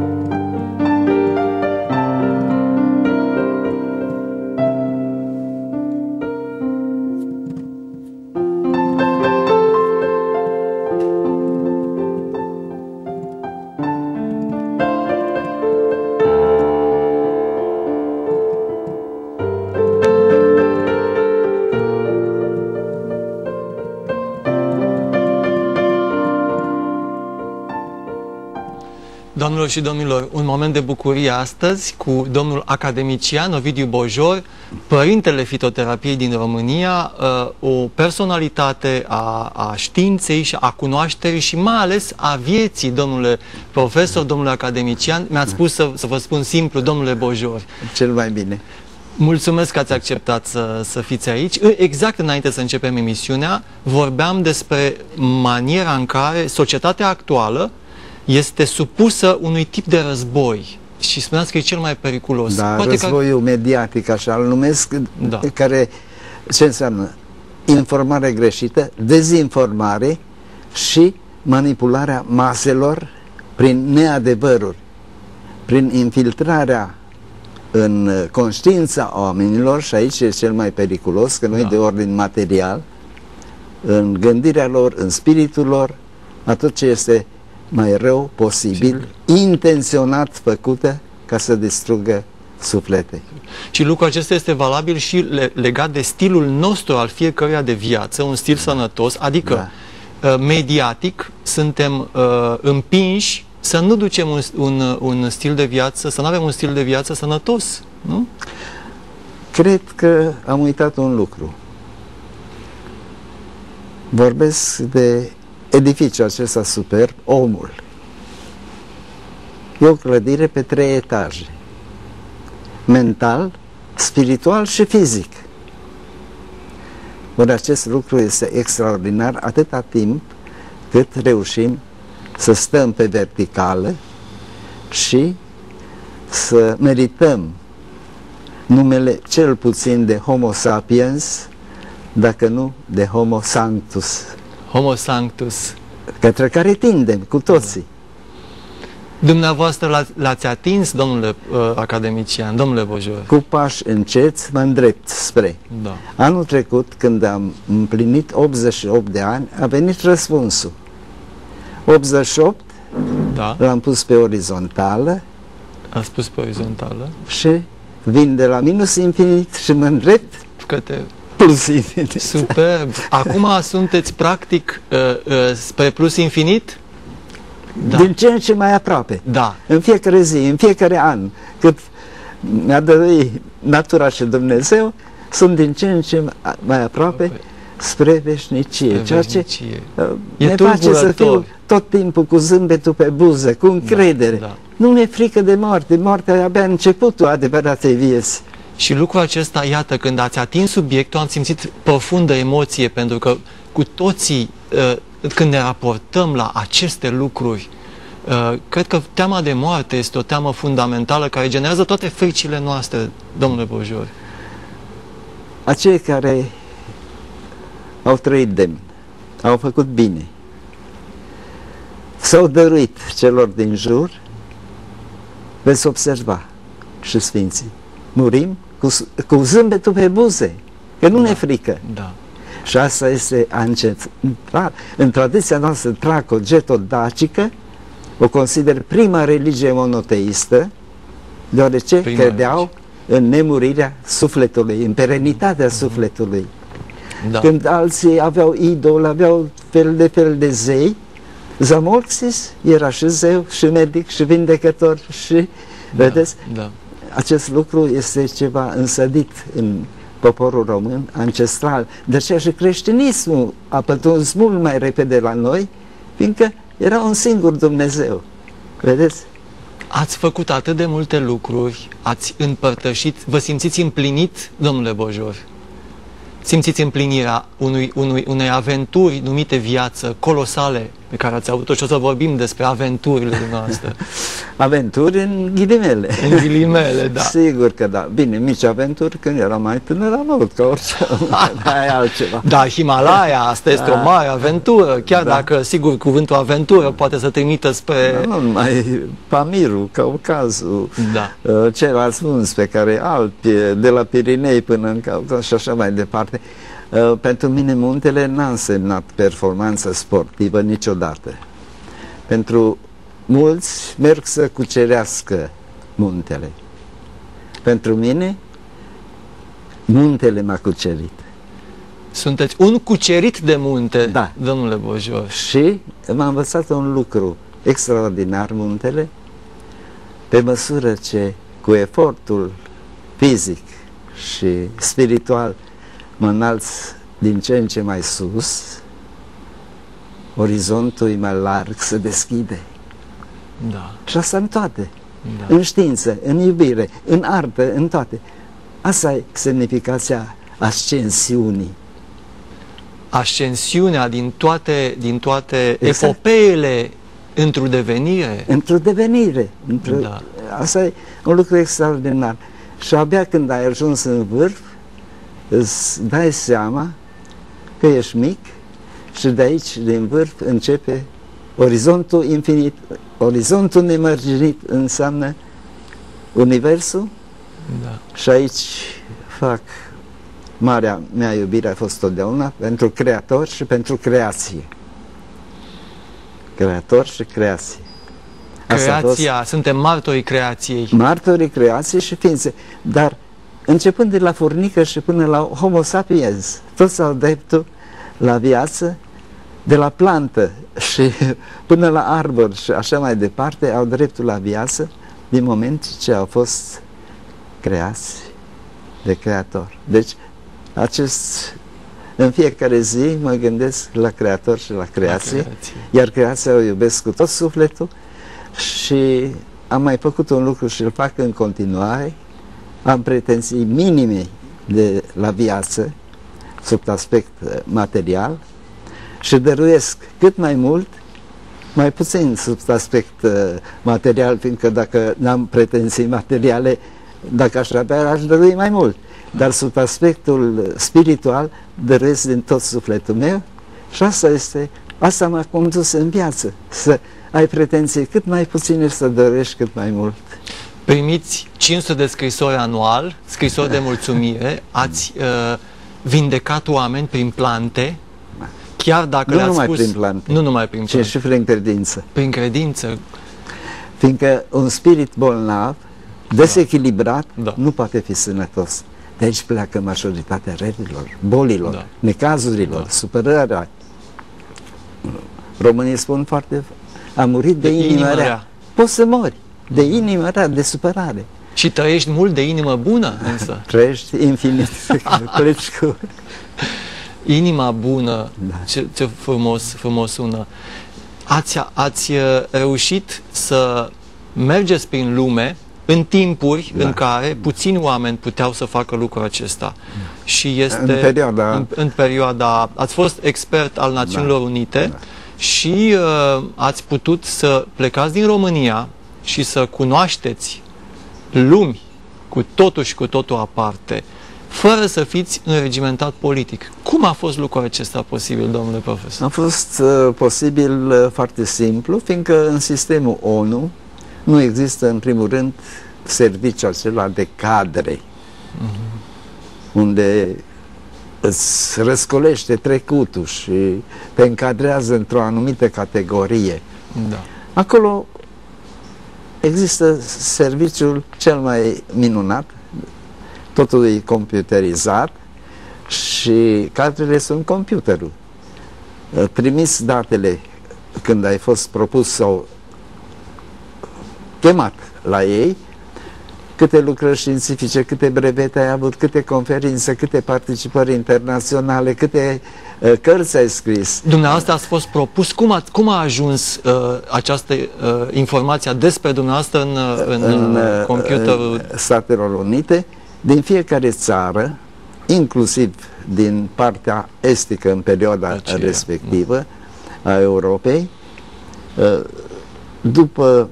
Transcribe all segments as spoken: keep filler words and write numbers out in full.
Doamnelor și domnilor, un moment de bucurie astăzi cu domnul academician Ovidiu Bojor, părintele fitoterapiei din România, o personalitate a, a științei și a cunoașterii și mai ales a vieții, domnule profesor, domnule academician. Mi-ați spus să, să vă spun simplu, domnule Bojor. Cel mai bine. Mulțumesc că ați acceptat să, să fiți aici. Exact înainte să începem emisiunea, vorbeam despre maniera în care societatea actuală este supusă unui tip de război și spuneați că e cel mai periculos. Da, Poate războiul că... mediatic, așa îl numesc, da. Care ce înseamnă? Informare greșită, dezinformare și manipularea maselor prin neadevăruri, prin infiltrarea în conștiința oamenilor, și aici e cel mai periculos, că nu e da. de ordin material, în gândirea lor, în spiritul lor, a tot ce este mai rău posibil, intenționat făcută ca să distrugă suflete. Și lucrul acesta este valabil și legat de stilul nostru al fiecăruia de viață, un stil sănătos, adică da. mediatic suntem uh, împinși să nu ducem un, un, un stil de viață, să nu avem un stil de viață sănătos, nu? Cred că am uitat un lucru. Vorbesc de edificiul acesta superb, omul. E o clădire pe trei etaje. Mental, spiritual și fizic. Ori acest lucru este extraordinar atâta timp cât reușim să stăm pe verticală și să merităm numele cel puțin de Homo sapiens, dacă nu de Homo sanctus. Homo sanctus. Către care tindem cu toții. Dumneavoastră l-ați atins, domnule uh, academician, domnule Bojor? Cu pași înceți mă îndrept spre. Da. Anul trecut, când am împlinit optzeci și opt de ani, a venit răspunsul. optzeci și opt da. l-am pus pe orizontală. Am spus pe orizontală. Și vin de la minus infinit și mă îndrept către plus infinit. Superb! Acum sunteți practic uh, uh, spre plus infinit? Da. Din ce în ce mai aproape. Da. În fiecare zi, în fiecare an, cât mi-a dăruit natura și Dumnezeu, sunt din ce în ce mai aproape spre veșnicie. Spre ceea veșnicie. ce ne face să fiu tot timpul cu zâmbetul pe buză, cu încredere. Da, da. Nu mi-e frică de moarte. Moartea e abia începutul adevăratei vieți. Și lucrul acesta, iată, când ați atins subiectul, am simțit profundă emoție, pentru că cu toții, când ne raportăm la aceste lucruri, cred că teama de moarte este o teamă fundamentală care generează toate fricile noastre, domnule Bojor. Acei care au trăit demn, au făcut bine, s-au dăruit celor din jur, veți observa și sfinții. Murim cu, cu zâmbetul pe buze, că nu da, ne frică. Da. Și asta este ancestral. În tradiția noastră traco-geto-dacică, o consider prima religie monoteistă, deoarece prima credeau religie. În nemurirea sufletului, în perenitatea mm-hmm. sufletului. Da. Când alții aveau idol, aveau fel de fel de zei, Zamolxis era și zeu, și medic, și vindecător, și, da, vedeți? Da. Acest lucru este ceva însădit în poporul român, ancestral. De aceea și creștinismul a pătruns mult mai repede la noi, fiindcă era un singur Dumnezeu. Vedeți? Ați făcut atât de multe lucruri, ați împărtășit, vă simțiți împlinit, domnule Bojor? Simțiți împlinirea unui, unui, unei aventuri numite viață, colosale, pe care ați avut-o și o să vorbim despre aventurile noastre. Aventuri în ghilimele. În ghilimele, da. Sigur că da. Bine, mici aventuri, când eram mai tânăr am avut ca orice, mai altceva. Da, Himalaya, asta este da. o mare aventură, chiar da. dacă, sigur, cuvântul aventură poate să trimită spre... Da, nu numai Pamirul, Caucazul, da. cel ascuns pe care Alpi, de la Pirinei până în Caucaz și așa mai departe. Pentru mine muntele n-a însemnat performanță sportivă niciodată. Pentru mulți merg să cucerească muntele. Pentru mine, muntele m-a cucerit. Sunteți un cucerit de munte, da. domnule Bojor. Și m-a învățat un lucru extraordinar muntele, pe măsură ce cu efortul fizic și spiritual mă înalț din ce în ce mai sus, orizontul e mai larg, se deschide. Da. Și asta în toate. Da. În știință, în iubire, în artă, în toate. Asta e semnificația ascensiunii. Ascensiunea din toate, din toate exact. epopeele într-o devenire. Într-o devenire. Într da. Asta e un lucru extraordinar. Și abia când ai ajuns în vârf, îți dai seama că ești mic și de aici, din vârf, începe orizontul infinit. Orizontul nemărginit înseamnă universul da. și aici fac marea mea iubire, a fost totdeauna pentru creator și pentru creație. Creator și creație. Creația, suntem martorii creației. Martorii creației și ființe, dar începând de la furnică și până la Homo sapiens, toți au dreptul la viață, de la plantă și până la arbor și așa mai departe, au dreptul la viață din moment ce au fost creați de Creator. Deci, acest, în fiecare zi mă gândesc la Creator și la creație, la creație. Iar creația o iubesc cu tot sufletul și am mai făcut un lucru și îl fac în continuare. Am pretenții minime de la viață, sub aspect material, și dăruiesc cât mai mult, mai puțin sub aspect material, fiindcă dacă n-am pretenții materiale, dacă aș avea, aș dărui mai mult. Dar sub aspectul spiritual, dăruiesc din tot sufletul meu și asta este, asta m-a condus în viață, să ai pretenții cât mai puține, să dăruiești cât mai mult. Primiți cinci sute de scrisori anual, scrisori de mulțumire, ați uh, vindecat oameni prin plante, chiar dacă nu le-ați numai spus... prin plante, nu numai prin plante, ci și prin credință. Prin credință. Fiindcă un spirit bolnav, desechilibrat, da. nu poate fi sănătos. De aici pleacă majoritatea relilor, bolilor, da. necazurilor, da. supărarea. Românii spun foarte... A murit de, de inimă, inimă rea. rea. Poți să mori de inimă rea, de supărare. Și trăiești mult de inimă bună, însă. Trăiești infinit. Pleci cu... Inima bună, da. ce, ce frumos, frumos sună. Ați, ați reușit să mergeți prin lume în timpuri da. în care puțini oameni puteau să facă lucrul acesta. Da. Și este... În perioada... În, în perioada... Ați fost expert al Națiunilor da. Unite da. și uh, ați putut să plecați din România și să cunoașteți lumi cu totul și cu totul aparte, fără să fiți înregimentat politic. Cum a fost lucrul acesta posibil, domnule profesor? A fost uh, posibil uh, foarte simplu, fiindcă în sistemul ONU nu există, în primul rând, serviciul acela de cadre, uh-huh. unde îți răscolește trecutul și te încadrează într-o anumită categorie. Da. Acolo există serviciul cel mai minunat, totul e computerizat și cadrele sunt computerul. Trimiți datele când ai fost propus sau chemat la ei, câte lucrări științifice, câte brevete ai avut, câte conferințe, câte participări internaționale, câte uh, cărți ai scris. Dumneavoastră ați fost propus. Cum a, cum a ajuns uh, această uh, informație despre dumneavoastră în, în, în uh, computerul? În Statelor Unite, din fiecare țară, inclusiv din partea estică în perioada aceea respectivă a Europei, După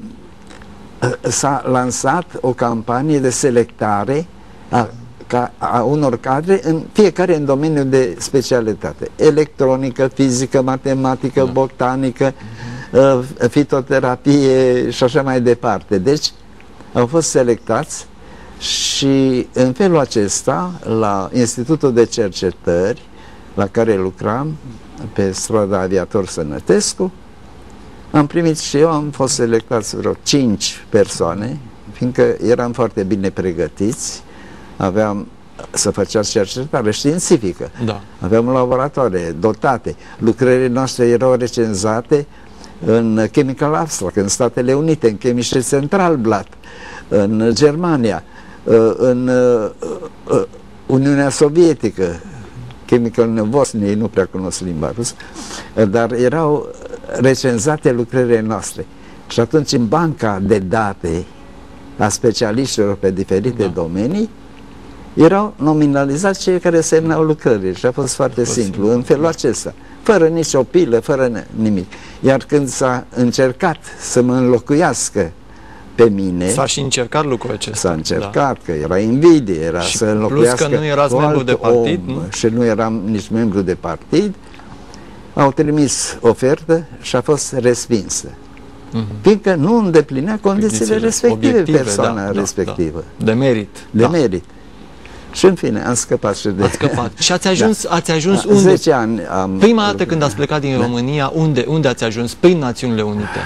s-a lansat o campanie de selectare a, ca, a unor cadre în fiecare în domeniul de specialitate. Electronică, fizică, matematică, da. botanică, uh, fitoterapie și așa mai departe. Deci au fost selectați și în felul acesta la Institutul de Cercetări la care lucram pe strada Aviator Sănătescu, am primit și eu, am fost selectați vreo cinci persoane, fiindcă eram foarte bine pregătiți, aveam să făceați cercetare științifică, da. aveam laboratoare dotate, lucrările noastre erau recenzate în Chemical Abstract, în Statele Unite, în Chemische Centralblatt, în Germania, în Uniunea Sovietică, Chemical Nevosnie, ei nu prea cunosc limba rusă, dar erau recenzate lucrările noastre. Și atunci în banca de date a specialiștilor pe diferite da. domenii erau nominalizați cei care semnau lucrările și a fost foarte a fost simplu, simplu, în felul acesta, fără nicio pilă, fără nimic. Iar când s-a încercat să mă înlocuiască pe mine... S-a și încercat lucrul acesta. S-a încercat, da. că era invidie, era și să înlocuiască plus că nu erați membru de partid, om, nu? Și nu eram nici membru de partid, au trimis ofertă și a fost respinsă. Mm-hmm. Fiindcă nu îndeplinea condițiile respective, persoana da, respectivă. Da, da. De merit. De da. merit. Și în fine, am scăpat și de... Ați scăpat. Și ați ajuns, da. ați ajuns da, unde? zece ani am... Prima dată când ați plecat din da. România, unde, unde ați ajuns? Prin Națiunile Unite.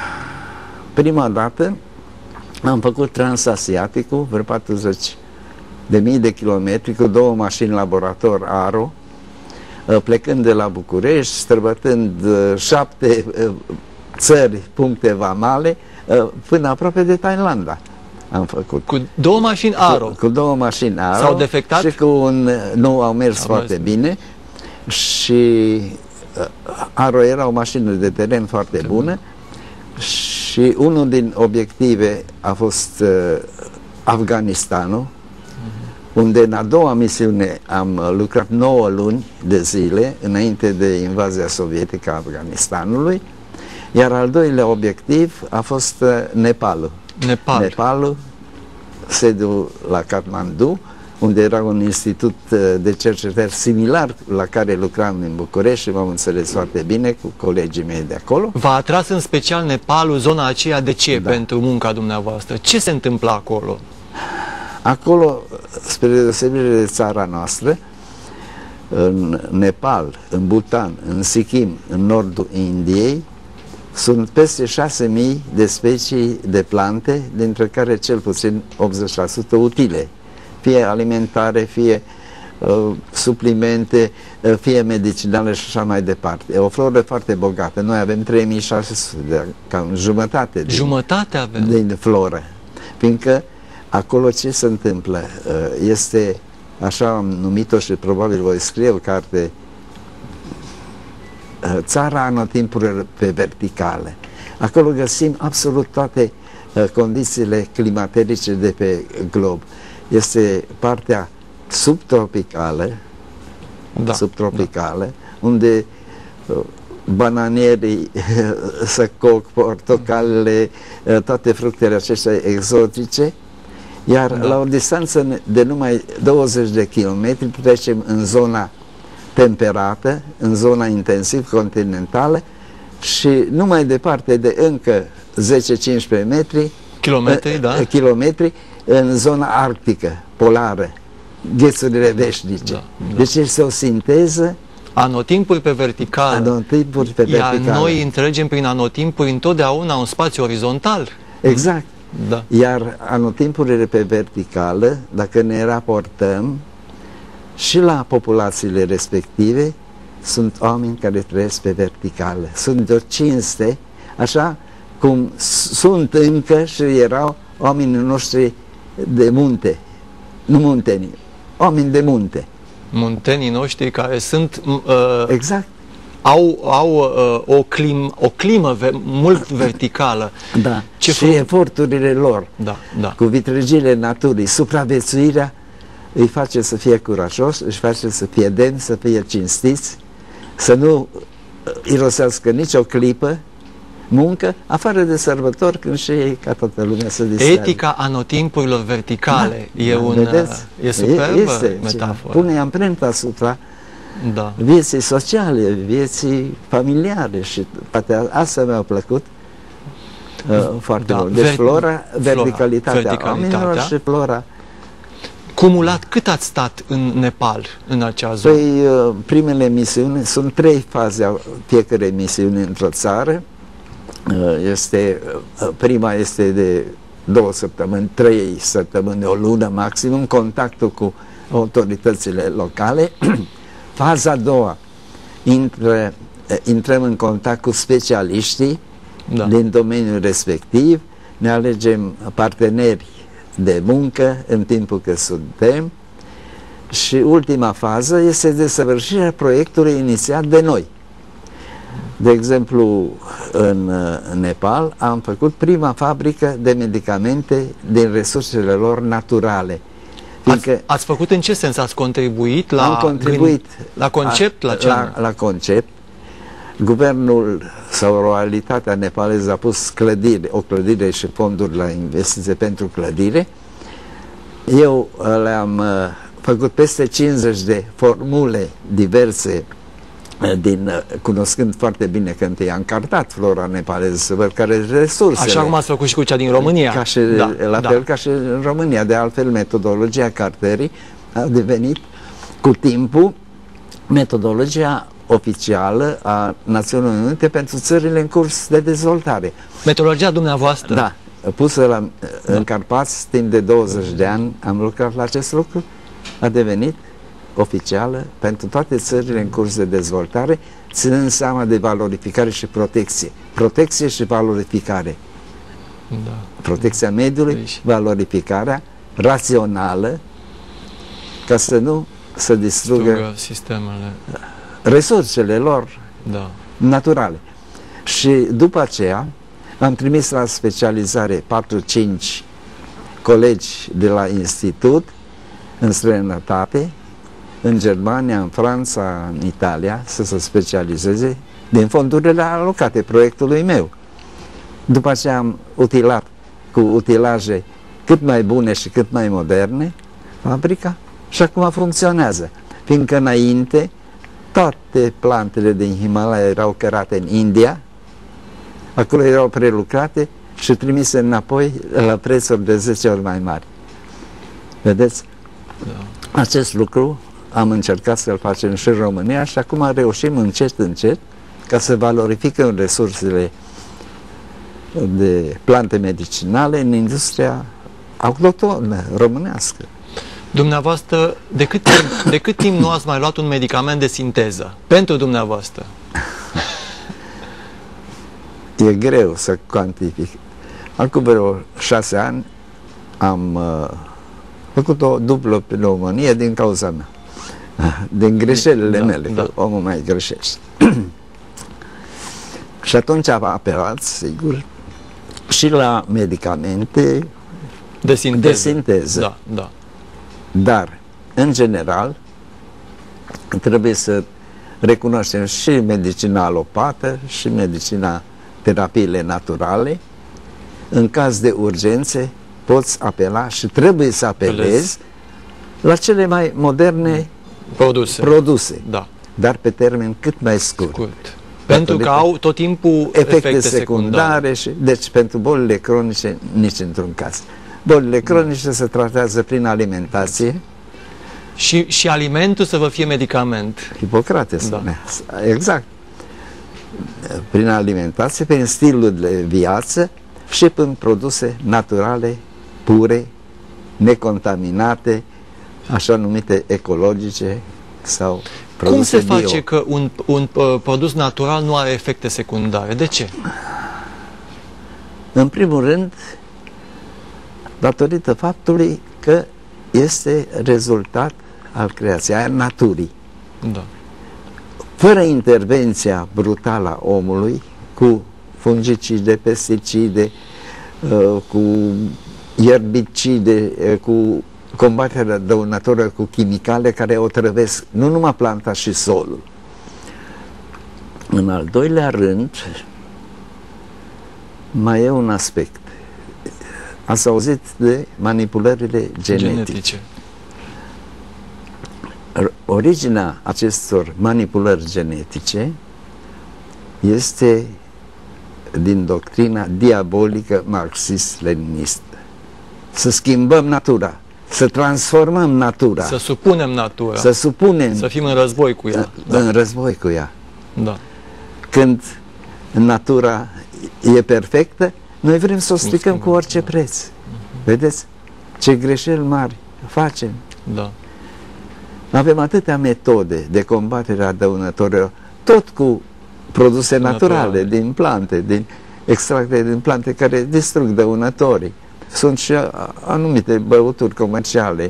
Prima dată am făcut transasiaticul, vreo patruzeci de mii de kilometri, cu două mașini laborator Aro, plecând de la București, străbătând șapte țări, puncte vamale, până aproape de Thailanda. Am făcut. Cu două mașini Aro? Cu, cu două mașini Aro. S-au defectat? Și cu un... Nu, au mers au foarte mers. bine. Și Aro era o mașină de teren foarte de bună. Și unul din obiective a fost uh, Afganistanul, uh-huh. unde în a doua misiune am lucrat nouă luni de zile înainte de invazia sovietică a Afganistanului, iar al doilea obiectiv a fost uh, Nepalul. Nepal. Nepalul, sediul la Kathmandu, unde era un institut de cercetări similar la care lucram în București și m-am înțeles foarte bine cu colegii mei de acolo. V-a atras în special Nepalul, zona aceea, de ce da. pentru munca dumneavoastră? Ce se întâmplă acolo? Acolo, spre deosebire de țara noastră, în Nepal, în Bhutan, în Sikkim, în nordul Indiei, sunt peste șase mii de specii de plante, dintre care cel puțin optzeci la sută utile. Fie alimentare, fie uh, suplimente, uh, fie medicinale și așa mai departe. E o floră foarte bogată. Noi avem trei mii șase sute, de, cam jumătate din, jumătate avem. din floră. Fiindcă acolo ce se întâmplă? Uh, este, așa am numit-o și probabil voi scrie o carte, uh, țara anotimpurilor pe verticale. Acolo găsim absolut toate uh, condițiile climaterice de pe glob. Este partea subtropicală, da, subtropicală, da. unde uh, bananierii, săcoc, portocalele, uh, toate fructele acestea exotice, iar da. la o distanță de numai douăzeci de kilometri trecem în zona temperată, în zona intensiv continentală și numai departe de încă zece cincisprezece metri, kilometri, uh, da. kilometri în zona arctică, polară, ghețurile veșnice. Da, da. Deci este o sinteză. Anotimpuri pe verticală. Anotimpuri pe verticală. Iar noi înțelegem prin anotimpuri întotdeauna un spațiu orizontal. Exact. Da. Iar anotimpurile pe verticală, dacă ne raportăm și la populațiile respective, sunt oameni care trăiesc pe verticală. Sunt de o cinste, așa cum sunt încă și erau oamenii noștri de munte, nu muntenii, oameni de munte. Muntenii noștri care sunt... Uh, exact. Au, au uh, o, clim, o climă ve mult verticală. Da. Ce și eforturile lor, da, da. cu vitregiile naturii, supraviețuirea îi face să fie curajos, își face să fie demn, să fie cinstiți, să nu irosească nicio clipă muncă, afară de sărbători, când și ei, ca toată lumea, să distrage. Etica anotimpurilor verticale da, e, da, un, vedeți? e superbă este, metaforă. Pune amprenta asupra da. vieții sociale, vieții familiare și poate asta mi-a plăcut uh, foarte da. mult. Deci Ver flora, verticalitatea, verticalitatea oamenilor și flora. Cumulat, cât ați stat în Nepal, în acea zonă? Păi, primele misiuni, sunt trei faze a fiecare misiune într-o țară. Este, prima este de două săptămâni, trei săptămâni, o lună maximum, contactul cu autoritățile locale. Faza a doua, intră, intrăm în contact cu specialiștii da. din domeniul respectiv, ne alegem parteneri de muncă în timpul că suntem și ultima fază este desăvârșirea proiectului inițiat de noi. De exemplu, în, în Nepal am făcut prima fabrică de medicamente din resursele lor naturale. Ați, ați făcut în ce sens? Ați contribuit la, am contribuit la concept? La, ce la, la concept. Guvernul sau royalitatea nepaleză a pus clădire, o clădire și fonduri la investiție pentru clădire. Eu le-am uh, făcut peste cincizeci de formule diverse, uh, din, uh, cunoscând foarte bine că întâi am cartat flora nepaleză să văd care resursele. Așa cum ați făcut și cu cea din România. Ca și, da, la da. fel ca și în România. De altfel, metodologia cartării a devenit cu timpul metodologia oficială a Națiunilor Unite pentru țările în curs de dezvoltare. Metodologia dumneavoastră? Da. Pusă la, da. în Carpați, timp de douăzeci de ani am lucrat la acest lucru, a devenit oficială pentru toate țările în curs de dezvoltare, ținând seama de valorificare și protecție. Protecție și valorificare. Da. Protecția mediului, deci. valorificarea rațională, ca să nu să distrugă Strugă sistemele, resursele lor da. naturale. Și după aceea am trimis la specializare patru cinci colegi de la institut în străinătate, în Germania, în Franța, în Italia, să se specializeze din fondurile alocate proiectului meu. După aceea am utilat cu utilaje cât mai bune și cât mai moderne fabrica și acum funcționează, fiindcă înainte toate plantele din Himalaya erau cărate în India, acolo erau prelucrate și trimise înapoi la prețuri de zece ori mai mari. Vedeți? Da. Acest lucru am încercat să-l facem și în România și acum reușim încet, încet, ca să valorificăm resursele de plante medicinale în industria autohtonă românească. Dumneavoastră, de cât, timp, de cât timp nu ați mai luat un medicament de sinteză? Pentru dumneavoastră? E greu să cuantific. Acum vreo șase ani am uh, făcut o dublă pneumonie din cauza mea. Din greșelile da, mele, da. Că omul mai greșește. Și atunci am apelat, sigur, și la medicamente de sinteză. De sinteză. Da, da. Dar, în general, trebuie să recunoaștem și medicina alopată și medicina terapiile naturale. În caz de urgențe poți apela și trebuie să apelezi la cele mai moderne produse, produse da. Dar pe termen cât mai scurt. scurt. Pentru că au tot timpul efecte, efecte secundare, secundare. Și, deci pentru bolile cronice nici într-un caz. Bolile cronice se tratează prin alimentație. Și, și alimentul să vă fie medicament. Hipocrate spune. Da. Exact. Prin alimentație, prin stilul de viață și prin produse naturale, pure, necontaminate, așa numite ecologice sau produse Cum se bio. face că un, un uh, produs natural nu are efecte secundare? De ce? În primul rând, datorită faptului că este rezultat al creației, a naturii. Da. Fără intervenția brutală a omului, cu fungicide, pesticide, cu ierbicide, cu combaterea dăunătoare cu chimicale care otrăvesc nu numai planta și solul. În al doilea rând, Mai e un aspect. Ați auzit de manipulările genetice. genetice. Originea acestor manipulări genetice este din doctrina diabolică marxist-leninistă. Să schimbăm natura, să transformăm natura. Să supunem natura. Să supunem. Să fim în război cu ea. Da. În război cu ea. Da. Când natura e perfectă, noi vrem să o stricăm cu orice da. preț. Vedeți? Ce greșeli mari facem. Da. Avem atâtea metode de combatere a dăunătorilor, tot cu produse naturale, naturale, din plante, din extracte din plante care distrug dăunătorii. Sunt și anumite băuturi comerciale,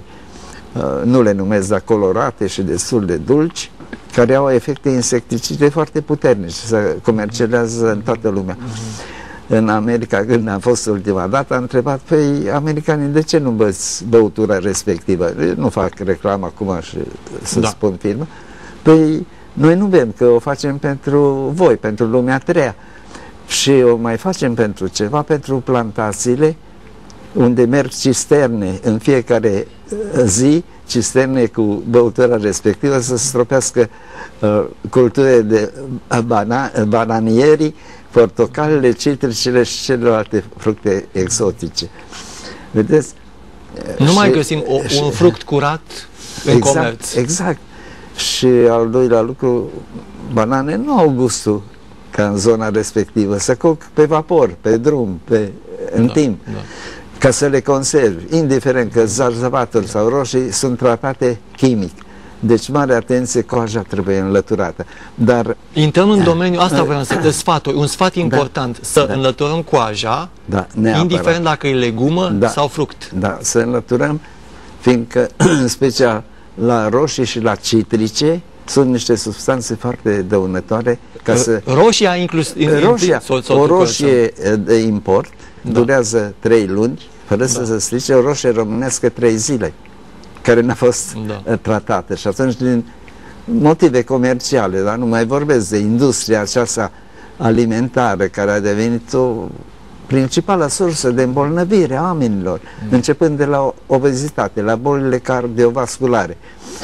nu le numesc, dar colorate și destul de dulci, care au efecte insecticide foarte puternice, se comercializează în toată lumea. În America, când am fost ultima dată, am întrebat, păi, americanii, de ce nu băți băutura respectivă? Eu nu fac reclamă acum și să da. spun firmă. Păi, noi nu bem, că o facem pentru voi, pentru lumea a treia. Și o mai facem pentru ceva, pentru plantațiile, unde merg cisterne în fiecare zi, cisterne cu băutura respectivă, să stropească uh, culturile de uh, bana, uh, bananierii, portocalele, citricele și celelalte fructe exotice. Vedeți? Nu și, mai găsim o, și, un fruct curat în exact, comerț. Exact. Și al doilea lucru, banane nu au gustul ca în zona respectivă. Se coc pe vapor, pe drum, pe, în da, timp. Da. Ca să le conservi, indiferent că zarzavaturi sau roșii sunt tratate chimic. Deci, mare atenție, coaja trebuie înlăturată. Dar intrăm în domeniul, asta vreau să te sfaturi, un sfat important, da, să da. înlăturăm coaja, da, indiferent dacă e legumă da, sau fruct. Da, să înlăturăm, fiindcă, în special la roșii și la citrice, sunt niște substanțe foarte dăunătoare. Ca să... Roșia inclus... Roșia, o roșie de import da. durează trei luni, fără da. să se strice, o roșie românească trei zile, care n-a fost da. tratată. Și atunci, din motive comerciale, dar nu mai vorbesc de industria aceasta alimentară, care a devenit o principală sursă de îmbolnăvire a oamenilor, mm. începând de la obezitate, la bolile cardiovasculare,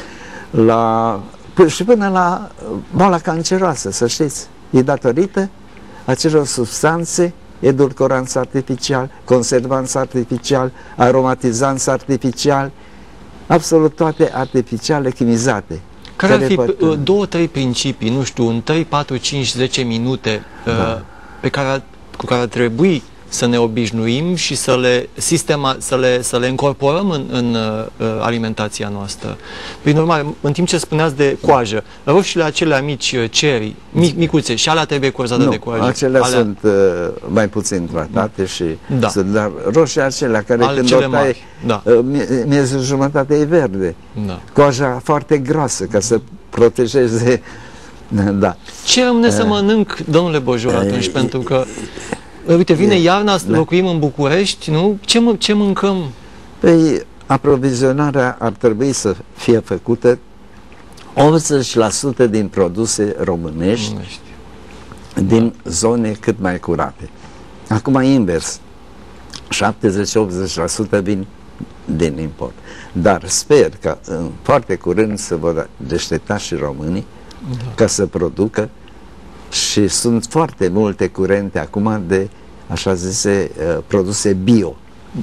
la, și până la boala canceroasă, să știți, e datorită acelor substanțe, edulcoranți artificial, conservanți artificial, aromatizanți artificial, absolut toate artificiale, chimizate. Care ar fi pot... două, trei principii, nu știu, în trei, patru, cinci, zece minute da. uh, pe care, cu care ar trebui să ne obișnuim și să le, sistema, să le, să le incorporăm în, în uh, alimentația noastră. Prin urmare, în timp ce spuneați de coajă, roșiile acelea mici, cherry, mic, micuțe, și alea trebuie corzate de coajă. Acelea alea... sunt uh, mai puțin tratate și da. sunt, dar roșii acelea care Ale când o tai, da. uh, miezul jumătate e verde. Da. Coaja foarte grasă ca să protejeze. Da. Ce rămâne uh, să mănânc, domnule Bojor, atunci? Uh, pentru că uite, vine e, iarna, da. locuim în București, nu? Ce, mă, ce mâncăm? Păi, aprovizionarea ar trebui să fie făcută optzeci la sută din produse românești, românești. din da. zone cât mai curate. Acum invers, șaptezeci-optzeci la sută vin din import. Dar sper că în foarte curând să vor deștepta și românii da. ca să producă. Și sunt foarte multe curente acum de, așa zise, uh, produse bio,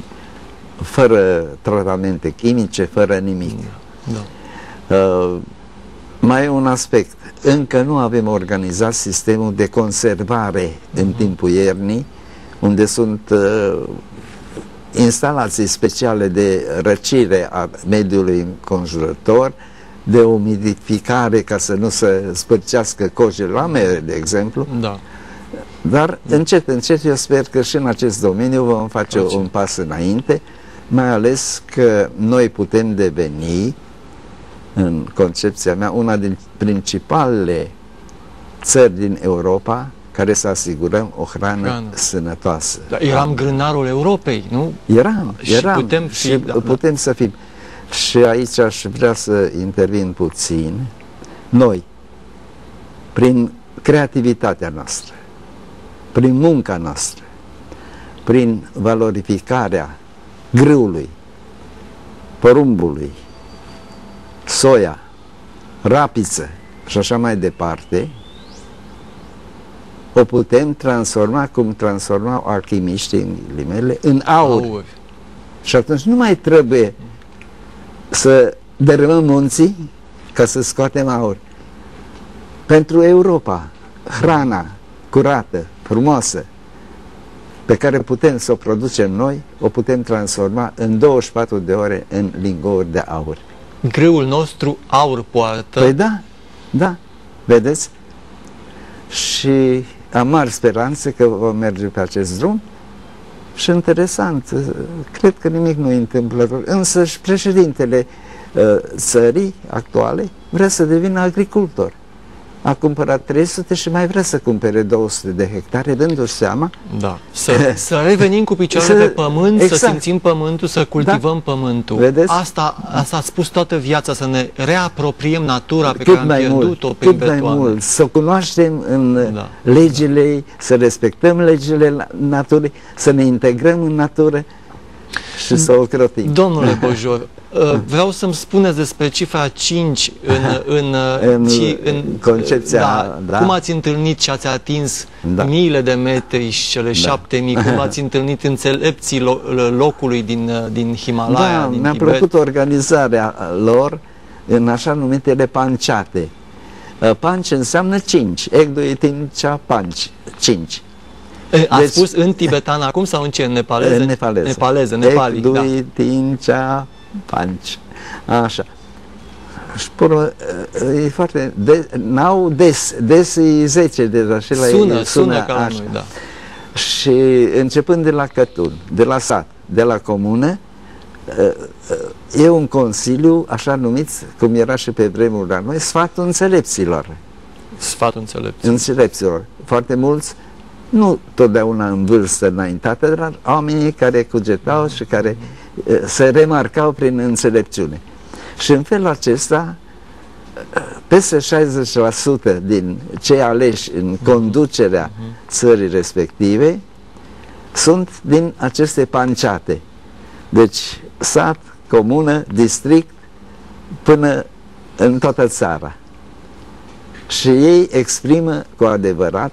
fără tratamente chimice, fără nimic. Da. Uh, mai e un aspect. Încă nu avem organizat sistemul de conservare uh-huh. în timpul iernii, unde sunt uh, instalații speciale de răcire a mediului înconjurător, de umidificare ca să nu se spărcească cojile la mere, de exemplu. Da. Dar încet, încet eu sper că și în acest domeniu vom face Face. un pas înainte, mai ales că noi putem deveni, în concepția mea, una din principalele țări din Europa care să asigurăm o hrană, hrană. sănătoasă. Dar eram grânarul Europei, nu? Eram, eram. Și putem, fi, și da, putem da. să fim. Și aici aș vrea să intervin puțin. Noi, prin creativitatea noastră, prin munca noastră, prin valorificarea grâului, porumbului, soia, rapiță și așa mai departe, o putem transforma cum transformau alchimiștii în ghilimele, în aur. aur. Și atunci nu mai trebuie să dărâmăm munții ca să scoatem aur. Pentru Europa, hrana curată, frumoasă, pe care putem să o producem noi, o putem transforma în douăzeci și patru de ore în lingouri de aur. Grâul nostru aur poartă. Păi da, da, vedeți? Și am mari speranțe că vom merge pe acest drum și interesant, cred că nimic nu e întâmplător, însă și președintele uh, țării actuale vrea să devină agricultor. A cumpărat trei sute și mai vrea să cumpere două sute de hectare, dându-și seama. Da. Să, să revenim cu picioarele pe pământ, exact. Să simțim pământul, să cultivăm da. pământul. Vedeți? Asta, asta a spus toată viața, să ne reapropiem natura pe cât care am pierdut-o prin Cât mai mult, să o cunoaștem în da. legile, să respectăm legile naturii, să ne integrăm în natură și să o crotim. Domnule Bojor, vreau să-mi spuneți despre cifra cinci în, în, în, ci, în concepția, da, da. Cum ați întâlnit și ați atins da. miile de metri și cele da. șapte mii, cum ați întâlnit înțelepții locului din, din Himalaya, da, din mi-a Tibet. plăcut organizarea lor în așa numitele panciate. Panci înseamnă cinci, egduitincea panci, cinci. A deci, spus în tibetan acum sau în ce? În nepaleză? În nepaleză. Nepaleză, nepali, da. Egduitincea panci. Așa. Și pur, e foarte... De, n-au des, des e zece deja și la sună, ei, sună, sună ca la așa. noi, da. Și începând de la Cătun, de la sat, de la comună, e un consiliu, așa numit, cum era și pe vremuri la noi, sfatul înțelepților. Sfatul înțelepților. Înțelepților. Foarte mulți, nu totdeauna în vârstă înaintată, dar oamenii care cugetau și care se remarcau prin înțelepciune. Și în felul acesta, peste șaizeci la sută din cei aleși în conducerea țării respective sunt din aceste panciate. Deci, sat, comună, district, până în toată țara. Și ei exprimă cu adevărat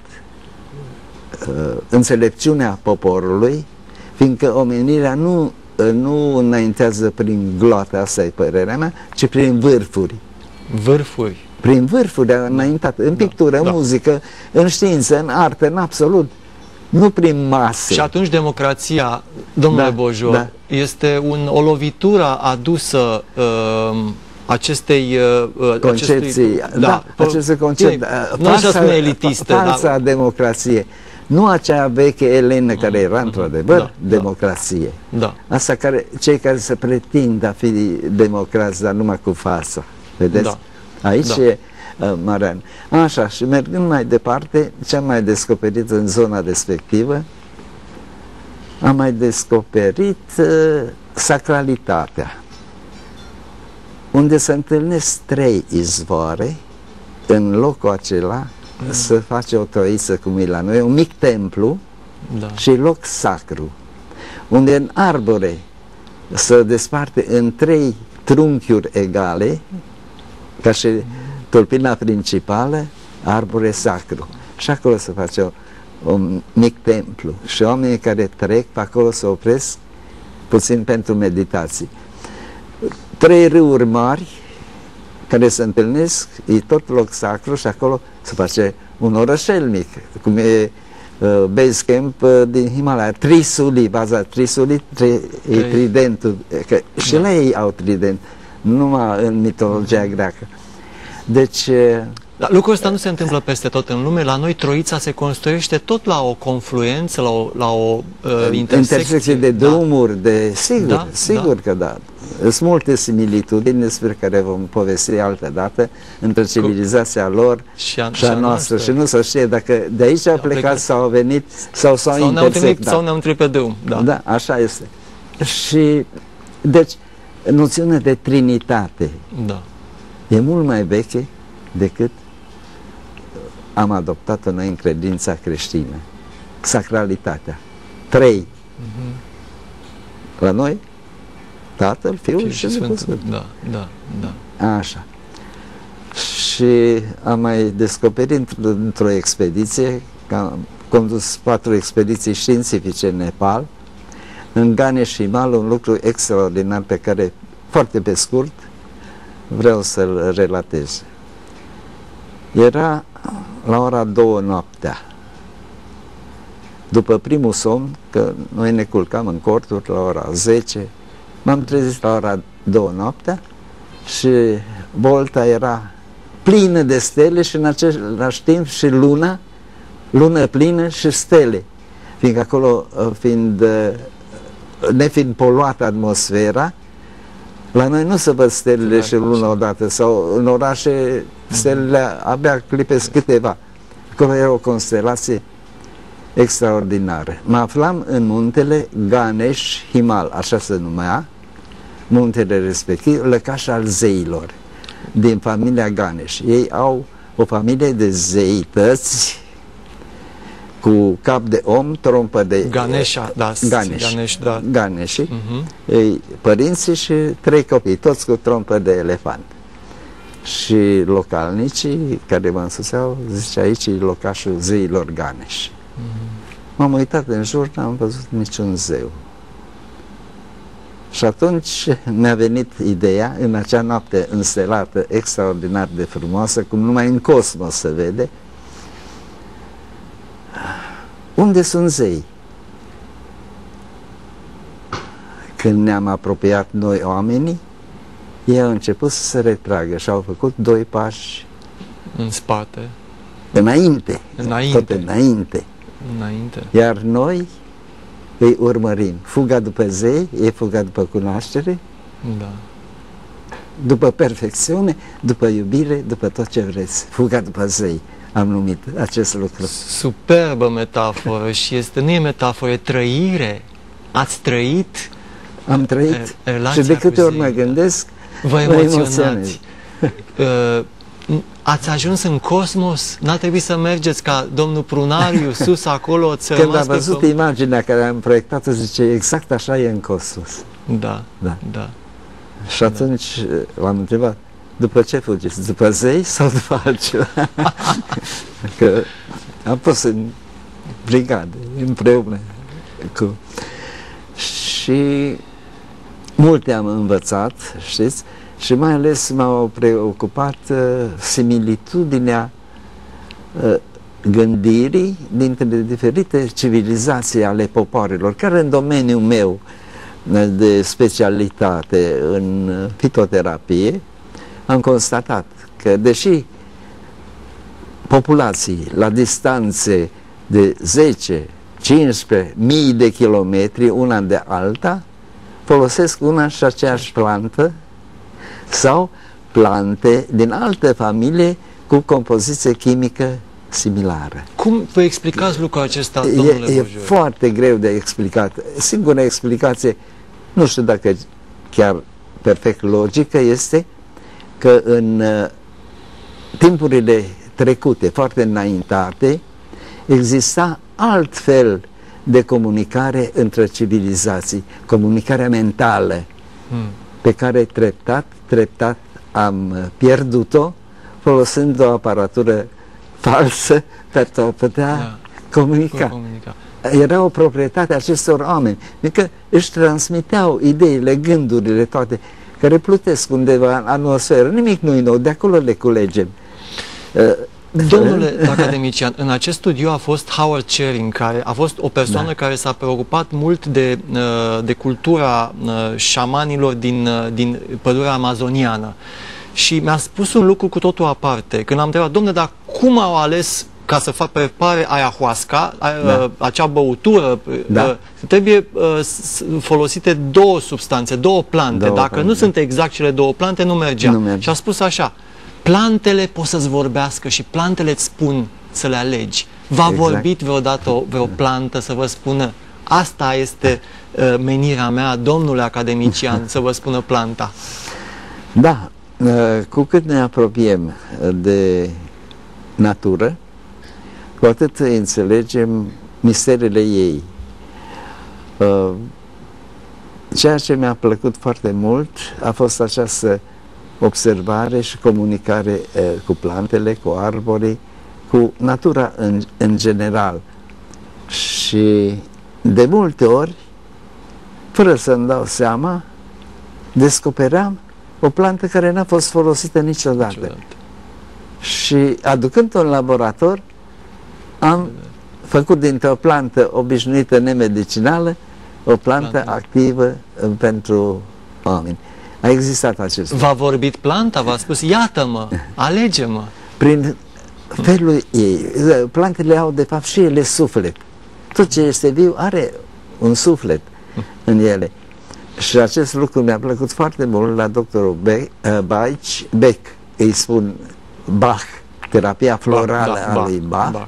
uh, înțelepciunea poporului, fiindcă omenirea nu, uh, nu înaintează prin gloată, asta e părerea mea, ci prin vârfuri. Vârfuri? Prin vârfuri a înaintat, în pictură, da, muzică, da. în știință, în artă, în absolut. Nu prin mase. Și atunci democrația, domnule da, Bojor, da. este un, o lovitură adusă uh, acestei uh, concepții, acestui, da, da aceste concept, nu așa spune elitistă, falsa da. democrație, nu acea veche elenă care era mm, într-adevăr da, democrație. Da. Asta care, cei care se pretind a fi democrați, dar numai cu fața. Vedeți? Da. Aici da. e uh, Marian. Așa, și mergând mai departe, ce am mai descoperit în zona respectivă? Am mai descoperit uh, sacralitatea, unde se întâlnesc trei izvoare, în locul acela mm. se face o troiță, cum e la noi, un mic templu da. și loc sacru, unde în arbore se desparte în trei trunchiuri egale, ca și tulpina principală, arbore sacru. Și acolo se face o, un mic templu și oamenii care trec pe acolo se opresc puțin pentru meditații. Trei râuri mari care se întâlnesc, e tot loc sacru și acolo se face un orășel mic, cum e uh, base camp uh, din Himalaya, Trisuli, baza Trisuli, tri, e tridentul, că și da. la ei au trident, numai în mitologia greacă. Deci... Da, lucrul ăsta nu se întâmplă peste tot în lume. La noi Troița se construiește tot la o confluență, la o, la o uh, intersecție. Intersecție de drumuri, da. de... Sigur, da, sigur da. că da. Sunt multe similitudini despre care vom povesti altă dată între civilizația lor și a, și a noastră. noastră. Și nu se știe dacă de aici au plecat, plecat sau au venit sau s-au intersectat. Sau ne-au întâlnit pe drum. Da. da, așa este. Și, deci, noțiunea de trinitate da. e mult mai veche decât am adoptat-o noi în credința creștină. Sacralitatea. Trei. Uh-huh. La noi, Tatăl, Fiul Fiul și și Sfântul. Sfântul. Da, da, da. Așa. Și am mai descoperit într-o expediție, că am condus patru expediții științifice în Nepal, în Ganesh Himal, un lucru extraordinar pe care, foarte pe scurt, vreau să-l relatez. Era la ora două noaptea. După primul somn, că noi ne culcam în corturi la ora zece, m-am trezit la ora două noaptea și bolta era plină de stele și în același timp și luna, lună plină și stele, fiindcă acolo, fiind, nefiind poluată atmosfera, la noi nu se văd stelele și luna odată, sau în orașe stelele abia clipesc câteva. Acolo era o constelație extraordinară. Mă aflam în muntele Ganesh Himal, așa se numea, muntele respectiv, lăcaș al zeilor, din familia Ganesh. Ei au o familie de zeități cu cap de om, trompă de... Ganesha, da. Ganesh. Ganesh, da. Ganesh. Uh-huh. Ei, părinții și trei copii, toți cu trompă de elefant. Și localnicii care mă însuțeau, zice, aici e locașul zeilor Ganesh. Uh-huh. M-am uitat în jur, n-am văzut niciun zeu. Și atunci mi-a venit ideea, în acea noapte înstelată, extraordinar de frumoasă, cum numai în cosmos se vede, unde sunt zei? Când ne-am apropiat noi oamenii, ei au început să se retragă și au făcut doi pași în spate. Înainte. Înainte. Tot înainte. Înainte. Iar noi îi urmărim. Fuga după zei e fuga după cunoaștere, Da. după perfecțiune, după iubire, după tot ce vreți. Fuga după zei. Am numit acest lucru. Superbă metaforă și este, nu e metaforă, e trăire. Ați trăit. Am trăit Relația și de câte cu ori mă zei, gândesc, Vă mă emoționați. emoționez. Uh, Ați ajuns în cosmos? N-a trebuit să mergeți ca domnul Prunariu sus acolo? Când am văzut pe imaginea care am proiectat-o, zice, exact așa e în cosmos. Da, Da. da. Și atunci l-am întrebat, după ce fugiți? După zei sau după altceva? Că am pus în brigade, împreună cu... Și multe am învățat, știți? Și mai ales m-au preocupat uh, similitudinea uh, gândirii dintre diferite civilizații ale popoarelor, care în domeniul meu de specialitate în fitoterapie am constatat că deși populații la distanțe de zece cincisprezece mii de kilometri una de alta folosesc una și aceeași plantă sau plante din altă familie cu compoziție chimică similară. Cum vă explicați lucrul acesta, domnule E, e Bojor? foarte greu de explicat. Singura explicație, nu știu dacă chiar perfect logică, este că în uh, timpurile trecute, foarte înaintate, exista alt fel de comunicare între civilizații, comunicarea mentală, Hmm. pe care treptat, treptat am pierdut-o, folosind o aparatură falsă pentru a putea Da. comunica. comunica. Era o proprietate a acestor oameni, adică își transmiteau ideile, gândurile toate, care plutesc undeva în atmosferă. Nimic nu-i nou, de acolo le culegem. Domnule academician, în acest studiu a fost Howard Charing, care a fost o persoană Da. care s-a preocupat mult de, de cultura șamanilor din, din pădurea amazoniană. Și mi-a spus un lucru cu totul aparte. Când am întrebat, domnule, dar cum au ales ca să fac prepare ayahuasca, Da. acea băutură, Da. trebuie folosite două substanțe, două plante. Două Dacă plante. nu sunt exact cele două plante, nu mergea. Nu merge. Și a spus așa, plantele pot să-ți vorbească și plantele îți spun să le alegi. V-a Exact. vorbit vreodată o, vreo plantă să vă spună, asta este uh, menirea mea, domnule academician, să vă spună planta? Da, cu cât ne apropiem de natură, cu atât înțelegem misterele ei. Uh, ceea ce mi-a plăcut foarte mult a fost această observare și comunicare uh, cu plantele, cu arborii, cu natura în, în general. Și de multe ori, fără să-mi dau seama, descopeream o plantă care n-a fost folosită niciodată. niciodată. Și aducând-o în laborator, am făcut dintr-o plantă obișnuită nemedicinală o plantă, plantă activă pentru oameni. A existat acest lucru. V-a vorbit planta? V-a spus, iată-mă, alege-mă. Prin felul ei. Plantele au, de fapt, și ele suflet. Tot ce este viu are un suflet în ele. Și acest lucru mi-a plăcut foarte mult la doctorul Beck, Beck îi spun Bach, terapia florală Bach, da, a lui Bach. Bach.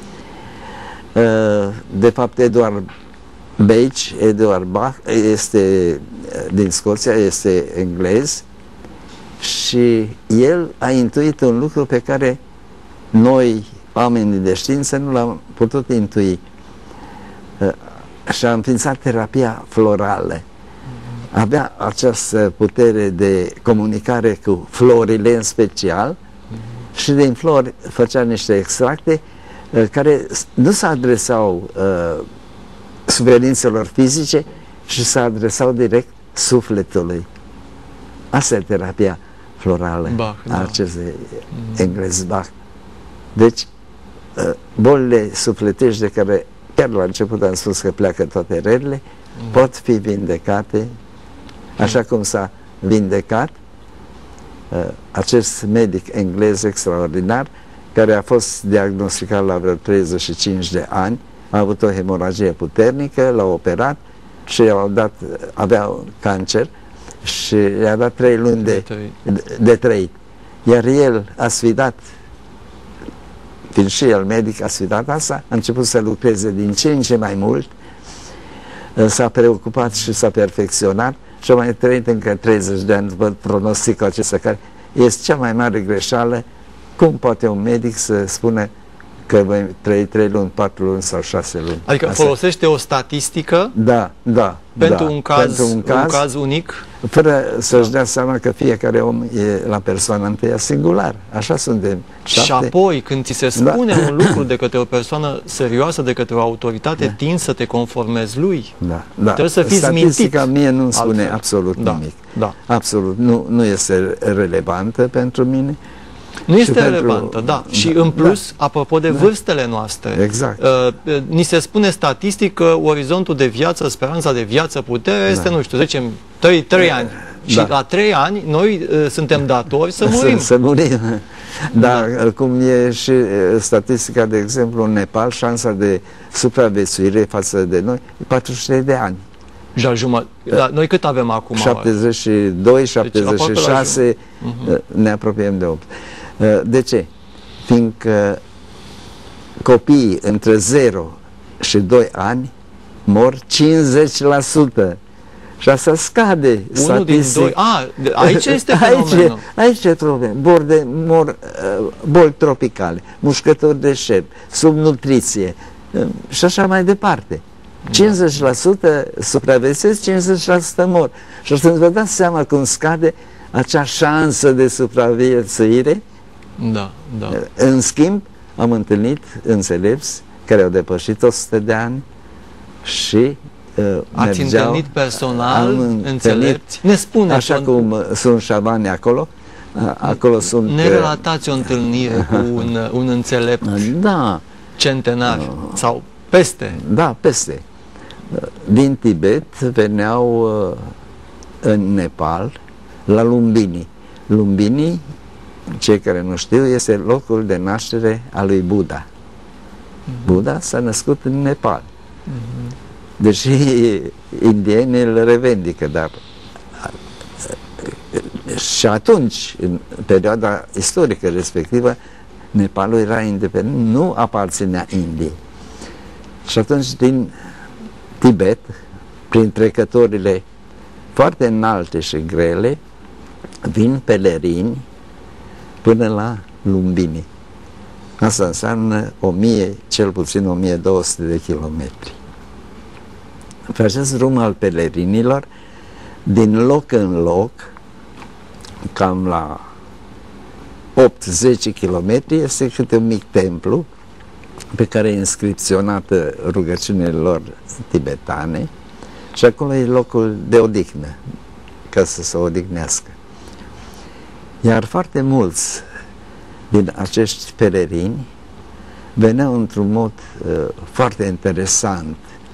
De fapt, Eduard Beach, Eduard Bach este din Scoția, este englez și el a intuit un lucru pe care noi, oamenii de știință, nu l-am putut intui. Și a înființat terapia florală. Avea această putere de comunicare cu florile în special și din flori făcea niște extracte care nu se adresau uh, suferințelor fizice, ci se adresau direct sufletului. Asta e terapia florală Bach, a da. acestui mm. englez Bach. Deci, uh, bolile sufletești de care chiar la început am spus că pleacă toate relele, mm. pot fi vindecate, așa cum s-a vindecat uh, acest medic englez extraordinar, care a fost diagnosticat la vreo treizeci și cinci de ani, a avut o hemoragie puternică, l-a operat și i-au dat, avea cancer și i-a dat trei luni de, de, de trăit. Iar el a sfidat, fiind și el medic, a sfidat asta, a început să lucreze din ce în ce mai mult, s-a preocupat și s-a perfecționat și a mai trăit încă treizeci de ani după pronosticul acesta, care este cea mai mare greșeală. Cum poate un medic să spună că voi trăi trei luni, patru luni sau șase luni? Adică Asta. folosește o statistică da, da, pentru, da, un, caz, pentru un, caz, un caz unic? Fără să-și dea seama că fiecare om e la persoana întâia singular. Așa suntem. Șapte. Și apoi, când ți se spune da. un lucru de către o persoană serioasă, de către o autoritate, da. tin să te conformezi lui. Da, da. Trebuie să fiți mintit. Statistica mie nu spune altfel. absolut da. nimic. Da. Absolut. Nu, nu este relevantă pentru mine. Nu este relevantă, pentru... da. Și da, în plus, da, apropo de da. vârstele noastre, exact. uh, ni se spune statistic că orizontul de viață, speranța de viață, putere, da. este, nu știu, zicem, trei ani. Da. Și la trei ani noi uh, suntem datori să murim. Să, să murim. Dar da. cum e și statistica, de exemplu, în Nepal, șansa de supraviețuire față de noi e patruzeci și trei de ani. Dar jumătate. Da, noi cât avem acum? șaptezeci și doi, șaptezeci și șase, deci, uh-huh. ne apropiem de opt. De ce? Fiindcă copiii între zero și doi ani mor cincizeci la sută. Și asta scade. Unul din doi. A, aici este fenomenul. Aici, aici e problemă. Mor de, mor, boli tropicale, mușcători de șerpi, subnutriție și așa mai departe. cincizeci la sută supraviețuiesc, cincizeci la sută mor. Și atunci vă dați seama cum scade acea șansă de supraviețuire. Da, da. În schimb, am întâlnit înțelepți care au depășit o sută de ani și uh, Ați mergeau, întâlnit personal înțelepți? Ne spune. Așa tot... cum uh, sunt șabani acolo, uh, acolo sunt... Ne relatați o întâlnire cu un, un înțelept da. centenar uh, sau peste? Da, peste. Din Tibet veneau uh, în Nepal la Lumbini. Lumbini, cei care nu știu, este locul de naștere a lui Buddha. Mm-hmm. Buddha s-a născut în Nepal. Mm-hmm. Deși indienii îl revendică, dar și atunci, în perioada istorică respectivă, Nepalul era independent, nu aparținea Indiei. Și atunci, din Tibet, prin trecătorile foarte înalte și grele, vin pelerini până la Lumbini. Asta înseamnă o mie, cel puțin o mie două sute de kilometri. pe acest drum al pelerinilor, din loc în loc, cam la opt zece kilometri, este câte un mic templu pe care e inscripționată rugăciunile lor tibetane și acolo e locul de odihnă, ca să se odihnească. Iar foarte mulți din acești pelerini veneau într-un mod uh, foarte interesant.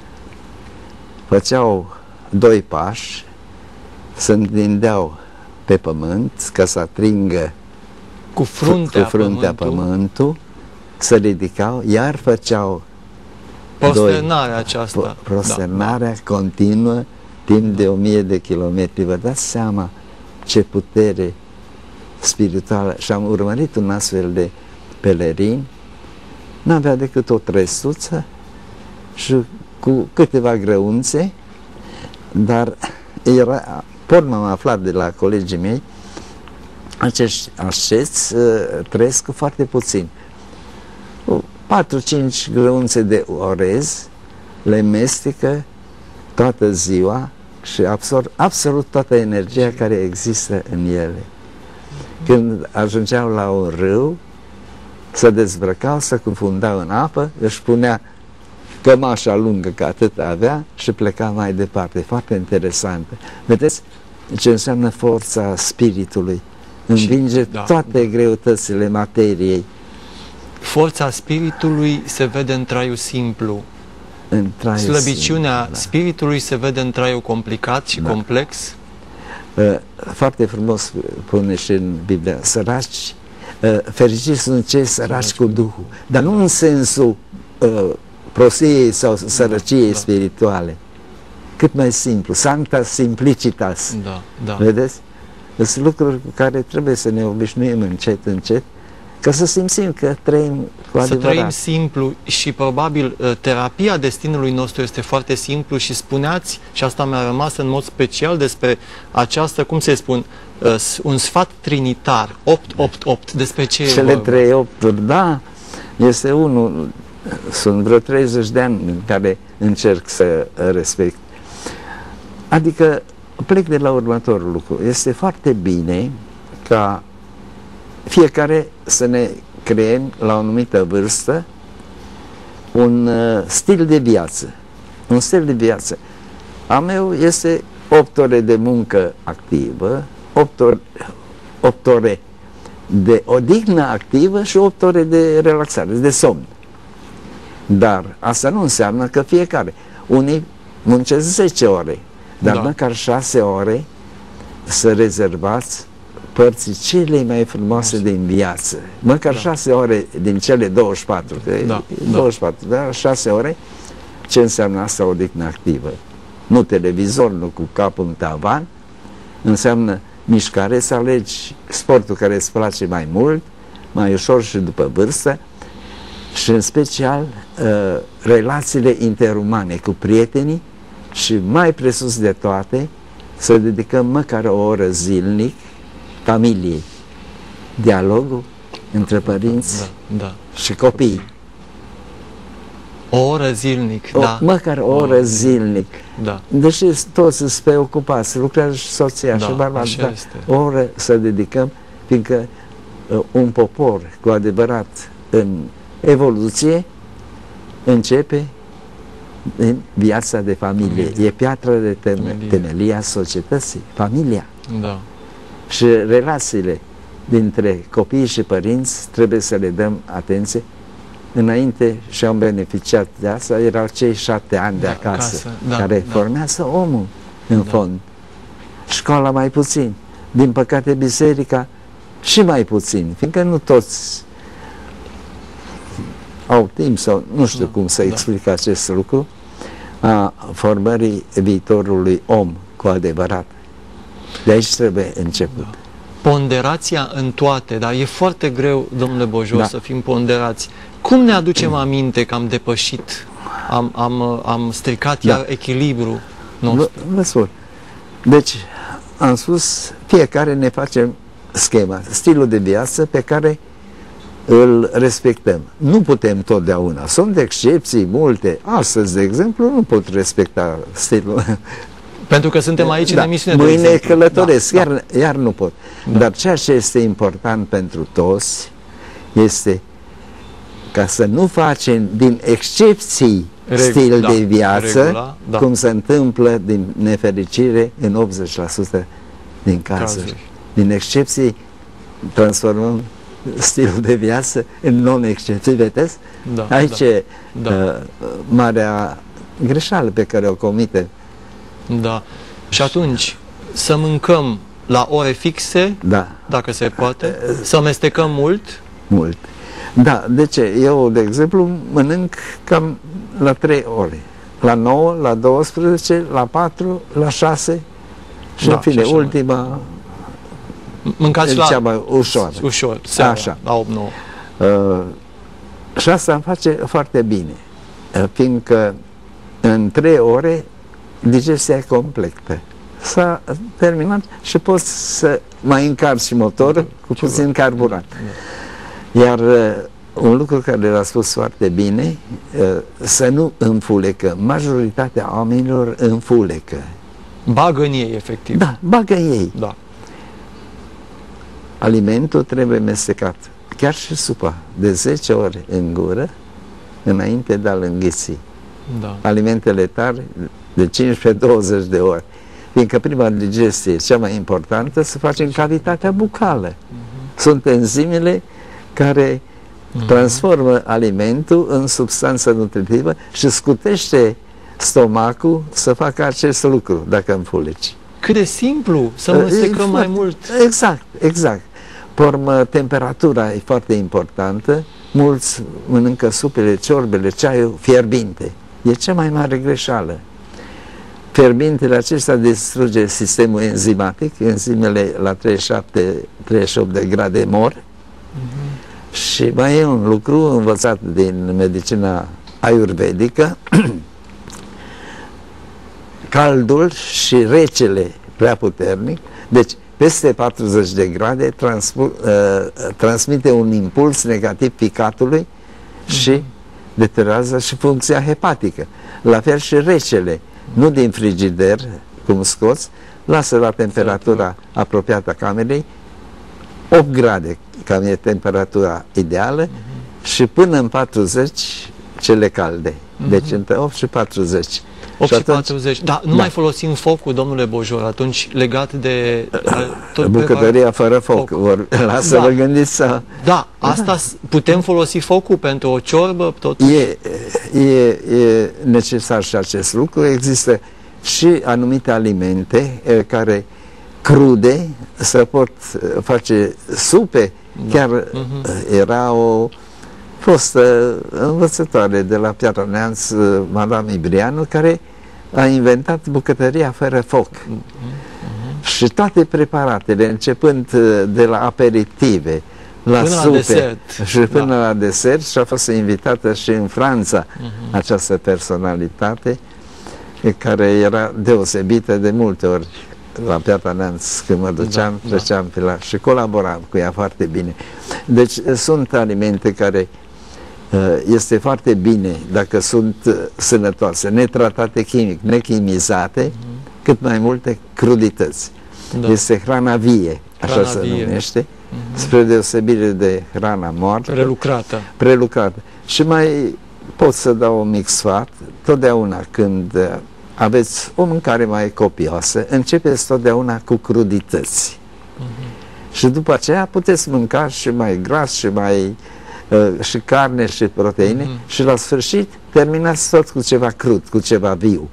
Făceau doi pași, se întindeau pe pământ ca să atingă cu fruntea, cu fruntea pământul, pământul, se ridicau, iar făceau prosternarea aceasta. Prosternarea da, continuă timp de o mie de kilometri. Vă dați seama ce putere spirituală. Și am urmărit un astfel de pelerin, n-avea decât o trestuță și cu câteva grăunțe, dar era, pot m-am aflat de la colegii mei, acești asceți uh, trăiesc foarte puțin. patru cinci grăunțe de orez le mestecă toată ziua și absorb absolut toată energia care există în ele. Când ajungeau la un râu, se dezbrăcau, se cufundau în apă, își punea cămașa lungă, că atât avea, și pleca mai departe. Foarte interesantă. Vedeți ce înseamnă forța spiritului? Învinge da, toate da. greutățile materiei. Forța spiritului se vede în traiul simplu. În traiul Slăbiciunea simplu, da. spiritului se vede în traiul complicat și da. complex. Foarte frumos pune și în Biblie, săraci, fericiți sunt cei săraci cu Duhul, dar nu în sensul uh, prostiei sau sărăciei da, spirituale. Cât mai simplu, sancta simplicitas. Da, da. Vedeți? Sunt lucruri cu care trebuie să ne obișnuim încet, încet, ca să simțim că trăim cu adevărat. Să trăim simplu și probabil terapia destinului nostru este foarte simplu și spuneați, și asta mi-a rămas în mod special despre această, cum se spun, un sfat trinitar, opt opt opt, despre ce Cele e vorba? trei opturi, da, este unul, sunt vreo treizeci de ani în care încerc să respect. Adică plec de la următorul lucru. Este foarte bine ca fiecare să ne creăm la o anumită vârstă un uh, stil de viață. Un stil de viață. A meu este opt ore de muncă activă, opt ore, opt ore de odihnă activă și opt ore de relaxare, de somn. Dar asta nu înseamnă că fiecare. Unii muncesc zece ore, dar da. măcar șase ore să rezervați părții cele mai frumoase din viață. Măcar da. șase ore din cele douăzeci și patru, că da. douăzeci și patru, da. dar șase ore, ce înseamnă asta odihnă activă? Nu televizor, nu cu capul în tavan, înseamnă mișcare, să alegi sportul care îți place mai mult, mai ușor și după vârstă, și în special uh, relațiile interumane cu prietenii și mai presus de toate să dedicăm măcar o oră zilnic familiei, dialogul între părinți da, da. și copii. O oră zilnic, o, da. Măcar o oră zilnic. Da. Deși toți sunt pe ocupați, lucrează și soția da, și bărbatul, da, o oră să dedicăm, fiindcă uh, un popor cu adevărat în evoluție începe în viața de familie. familie. E piatra de temelie. temelia societății, familia. Da. Și relațiile dintre copii și părinți trebuie să le dăm atenție. Înainte și-am beneficiat de asta, erau cei șapte ani de acasă, acasă da, care da. formează omul în da. fond. Școala mai puțin. Din păcate biserica și mai puțin, fiindcă nu toți au timp sau nu știu da. cum să explic da. acest lucru, a formării viitorului om cu adevărat. De aici trebuie început. Da. Ponderația în toate, dar e foarte greu, domnule Bojor, da. să fim ponderați. Cum ne aducem aminte că am depășit, am, am, am stricat da. iar echilibru nostru? Vă spun. Deci, am spus, fiecare ne facem schema, stilul de viață pe care îl respectăm. Nu putem totdeauna. Sunt excepții multe. Astăzi, de exemplu, nu pot respecta stilul. Pentru că suntem aici da, în emisiune. Mâine călătoresc, da, iar, da. iar nu pot. Da. Dar ceea ce este important pentru toți este ca să nu facem din excepții Reg stil da, de viață, regula, da. cum se întâmplă din nefericire în optzeci la sută din cazuri. cazuri. Din excepții transformăm stilul de viață în non-excepții, vedeți? Da, Aici da, e da. Uh, marea greșeală pe care o comite. Da. Și atunci, să mâncăm la ore fixe, da. dacă se poate, să amestecăm mult? Mult. Da, de ce? Eu, de exemplu, mănânc cam la trei ore. La nouă, la douăsprezece, la patru, la șase și, da, în fine, și ultima... Mai... Mâncați la... cea mai ușoară. Ușor, seara, așa. La opt nouă. Uh, și asta îmi face foarte bine, uh, fiindcă în trei ore digestia e completă. S-a terminat și poți să mai încarci motorul cu puțin carburant. Iar uh, un lucru care l-a spus foarte bine, uh, să nu înfulecă. Majoritatea oamenilor înfulecă. Bagă în ei, efectiv. Da, bagă în ei. Da. Alimentul trebuie mestecat, chiar și supa, de zece ori în gură, înainte de a-l înghiți. Da. Alimentele tari, de cincisprezece douăzeci de ori. Fiindcă prima digestie, cea mai importantă, se face în cavitatea bucală. Uh-huh. Sunt enzimele care uh-huh. transformă alimentul în substanță nutritivă și scutește stomacul să facă acest lucru, dacă înfuleci. Cât de simplu, să măstecăm mai mult. Exact, exact. Pormă, temperatura e foarte importantă. Mulți mănâncă supele, ciorbele, ceaiul fierbinte. E cea mai mare greșeală. Fierbintele acesta distruge sistemul enzimatic. Enzimele la treizeci și șapte treizeci și opt de grade mor. Uh-huh. Și mai e un lucru învățat din medicina ayurvedică. Caldul și recele prea puternic, deci peste patruzeci de grade transpu, uh, transmite un impuls negativ ficatului și deteriorează și funcția hepatică. La fel și recele, nu din frigider, cum scoți, lasă la temperatura apropiată a camerei, opt grade, cam e temperatura ideală, uh-huh. și până în patruzeci cele calde. Uh-huh. Deci între opt și patruzeci. opt și patruzeci. Da, nu da. mai folosim focul, domnule Bojor, atunci legat de... Tot bucătăria fără foc. foc. Vor, lasă da. vă gândiți să... Da, asta da. putem folosi focul pentru o ciorbă, tot. E, e, e necesar și acest lucru. Există și anumite alimente care crude să pot face supe. Da. Chiar uh-huh. era o fostă învățătoare de la Piatra Neamț, Madame Ibrianu, care a inventat bucătăria fără foc. Uh-huh. Și toate preparatele, începând de la aperitive, la până supe la desert. și până da. la desert, și a fost invitată și în Franța uh-huh. această personalitate care era deosebită de multe ori la Piatra Neamț, când mă duceam, da, treceam da. pe la și colaboram cu ea foarte bine. Deci sunt alimente care este foarte bine dacă sunt sănătoase, netratate chimic, nechimizate, uh-huh. cât mai multe crudități. Da. Este hrana vie, așa hrana se vie. numește, uh-huh. spre deosebire de hrana moartă. Prelucrată. Prelucrată. Și mai pot să dau un mic sfat, totdeauna când aveți o mâncare mai copioasă, începeți totdeauna cu crudități. Uh-huh. Și după aceea puteți mânca și mai gras și mai uh, și carne și proteine uh-huh. și la sfârșit terminați tot cu ceva crud, cu ceva viu.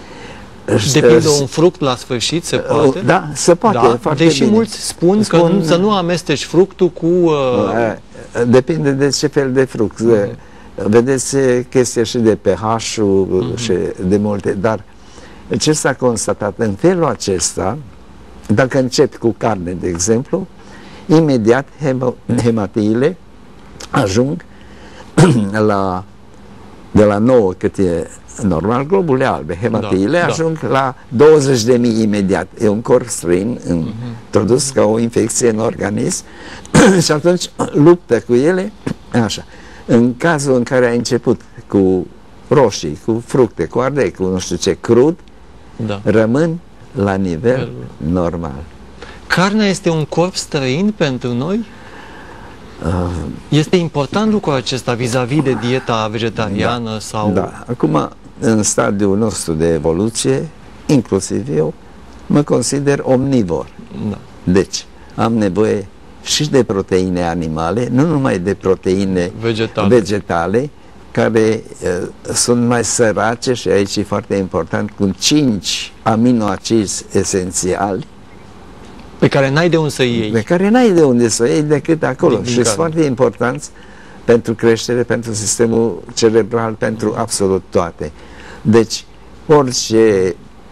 Depinde un fruct la sfârșit, se poate? Da, se poate, da, foarte deși bine. mulți spun, spun că nu, să nu amesteci fructul cu... Uh... Depinde de ce fel de fruct. Uh-huh. Vedeți chestia și de pH-ul uh-huh. și de multe, dar ce s-a constatat în felul acesta, dacă începi cu carne, de exemplu, imediat hem- hematiile ajung la de la nouă cât e normal, globule albe, hematiile, da, ajung da. la douăzeci de mii imediat. E un corp străin introdus uh-huh. ca o infecție în organism și atunci luptă cu ele, așa. În cazul în care ai început cu roșii, cu fructe, cu ardei, cu nu știu ce, crud, da. rămân la nivel El... normal. Carnea este un corp străin pentru noi? Uh, este important lucrul acesta vis-a-vis de dieta vegetariană da, sau... Da. Acum, în stadiul nostru de evoluție, inclusiv eu, mă consider omnivor. Da. Deci, am nevoie și de proteine animale, nu numai de proteine vegetale, vegetale care uh, sunt mai sărace și aici e foarte important, cu cinci aminoacizi esențiali pe care n-ai de unde să iei. Pe care n-ai de unde să iei decât acolo. Și sunt foarte importanți pentru creștere, pentru sistemul cerebral, pentru absolut toate. Deci, orice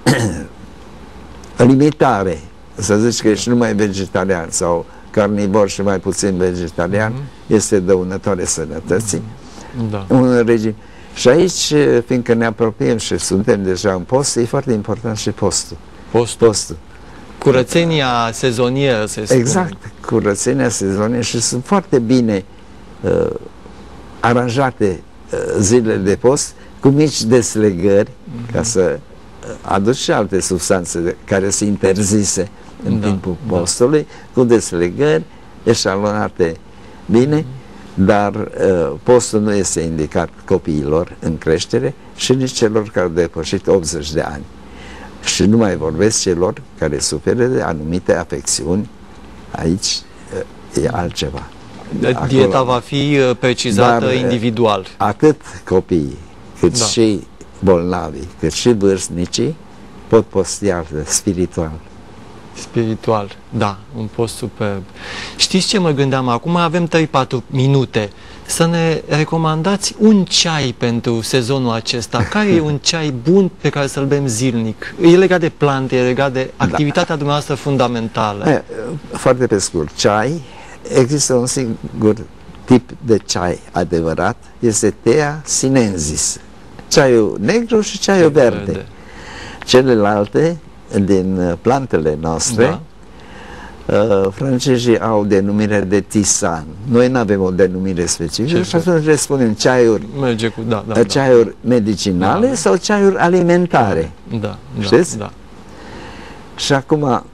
limitare, să zici că ești numai vegetarian sau carnivor și mai puțin vegetarian, mm-hmm. este dăunătoare sănătății. Mm-hmm. Da. Un regim. Și aici, fiindcă ne apropiem și suntem deja în post, e foarte important și postul. Postul. postul. Curățenia sezonieră, se spune. Exact, curățenia sezonieră și sunt foarte bine uh, aranjate uh, zilele de post cu mici deslegări mm-hmm. ca să aduci și alte substanțe care sunt interzise în da, timpul postului, da. cu deslegări eșalonate bine, mm-hmm. dar uh, postul nu este indicat copiilor în creștere și nici celor care au depășit optzeci de ani. Și nu mai vorbesc celor care suferă de anumite afecțiuni. Aici e altceva. Dieta Acolo, va fi precizată dar, individual. Atât copiii, cât da. și bolnavii, cât și vârstnicii pot posti spiritual. Spiritual, da, un post superb. Știți ce mă gândeam acum? Avem trei patru minute. Să ne recomandați un ceai pentru sezonul acesta. Care e un ceai bun pe care să-l bem zilnic? E legat de plante, e legat de activitatea da. dumneavoastră fundamentală. E, foarte pe scurt, ceai. Există un singur tip de ceai adevărat. Este Thea sinensis. Ceaiul negru și ceaiul verde. verde. Celelalte din plantele noastre, da. Uh, francezii au denumire de tisan. Noi nu avem o denumire specifică și atunci le spunem ceaiuri, Merge cu, da, da, ceaiuri da. medicinale da. sau ceaiuri alimentare. Da, știți? Da, da. Și acum,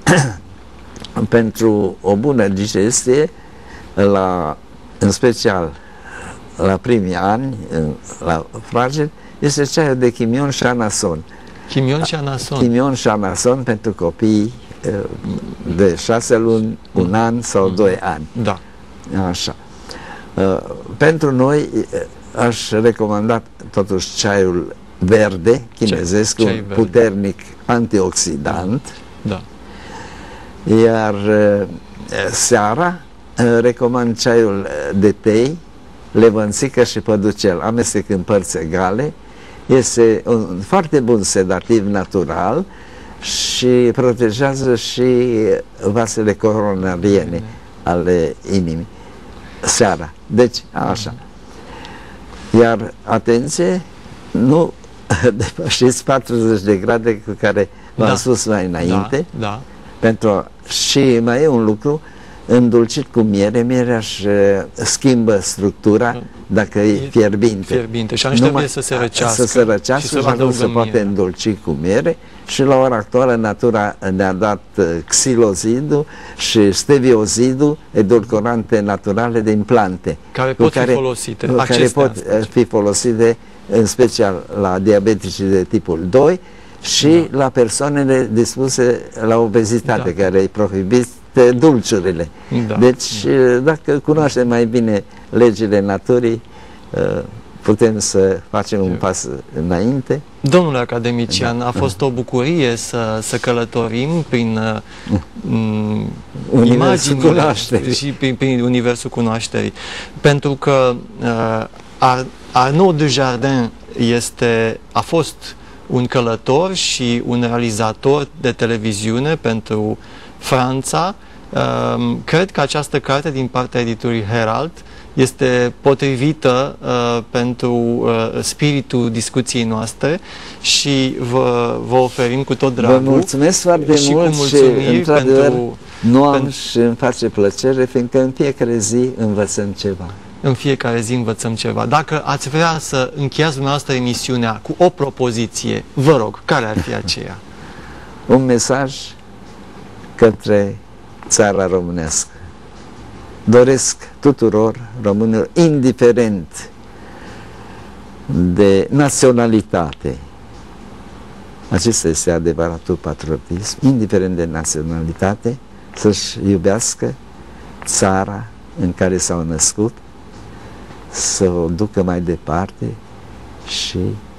pentru o bună digestie, la, în special la primii ani, la fragili, este ceaiul de chimion și anason. Chimion și anason. Chimion și anason pentru copii de șase luni, un an sau mm. doi ani. Da. Așa. Uh, pentru noi aș recomanda totuși ceaiul verde, chinezesc, un verde. puternic antioxidant. Da. Iar uh, seara uh, recomand ceaiul de tei, levănțică și păducel, amestec în părți egale. Este un foarte bun sedativ natural și protejează și vasele coronariene ale inimii seara. Deci, așa. Iar, atenție, nu depășiți patruzeci de grade cu care v-am da. spus mai înainte. Da, da. Pentru, și mai e un lucru, îndulcit cu miere, mierea își schimbă structura dacă e fierbinte. fierbinte. Și atunci trebuie să se răcească. Să se răcească și, și să se poate îndulci cu miere. Și la ora actuală natura ne-a dat xilozidul și steviozidul, edulcorante naturale din plante. Care pot care, fi folosite. Care pot fi folosite în special la diabeticii de tipul doi și da. la persoanele dispuse la obezitate, da. care îi prohibiți dulciurile. Da. Deci, dacă cunoaștem mai bine legile naturii, putem să facem un pas înainte. Domnule academician, da. a fost o bucurie să, să călătorim prin uh, imagini și prin, prin universul cunoașterii. Pentru că uh, Arnaud Dujardin este, a fost un călător și un realizator de televiziune pentru Franța. Uh, cred că această carte din partea editurii Herald este potrivită uh, pentru uh, spiritul discuției noastre și vă, vă oferim cu tot dragul. Vă mulțumesc foarte și mult și, într-adevăr, pentru, nu am pentru, și îmi face plăcere, fiindcă în fiecare zi învățăm ceva. În fiecare zi învățăm ceva. Dacă ați vrea să încheiați dumneavoastră emisiunea cu o propoziție, vă rog, care ar fi aceea? Un mesaj către țara românească. Doresc tuturor românilor, indiferent de naționalitate, acesta este adevăratul patriotism, indiferent de naționalitate, să-și iubească țara în care s-au născut, să o ducă mai departe și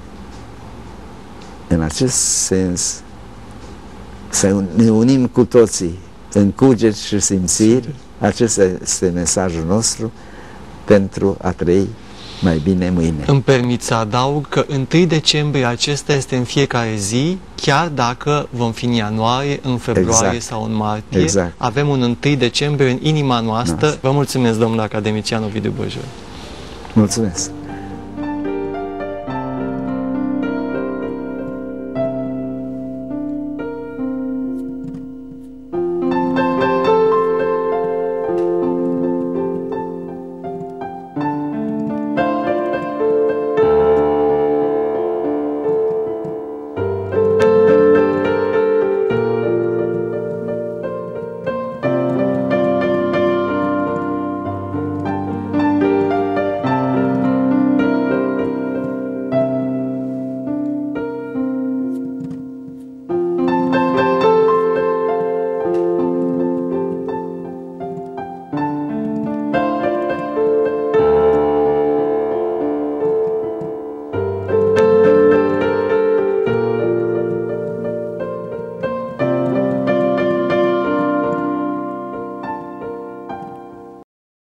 în acest sens să ne unim cu toții în cuget și simțiri. Acesta este mesajul nostru pentru a trăi mai bine mâine. Îmi permit să adaug că întâi decembrie acesta este în fiecare zi, chiar dacă vom fi în ianuarie, în februarie exact. sau în martie. Exact. Avem un întâi decembrie în inima noastră. Noastră. Vă mulțumesc, domnule academician Ovidiu Bojor. Mulțumesc.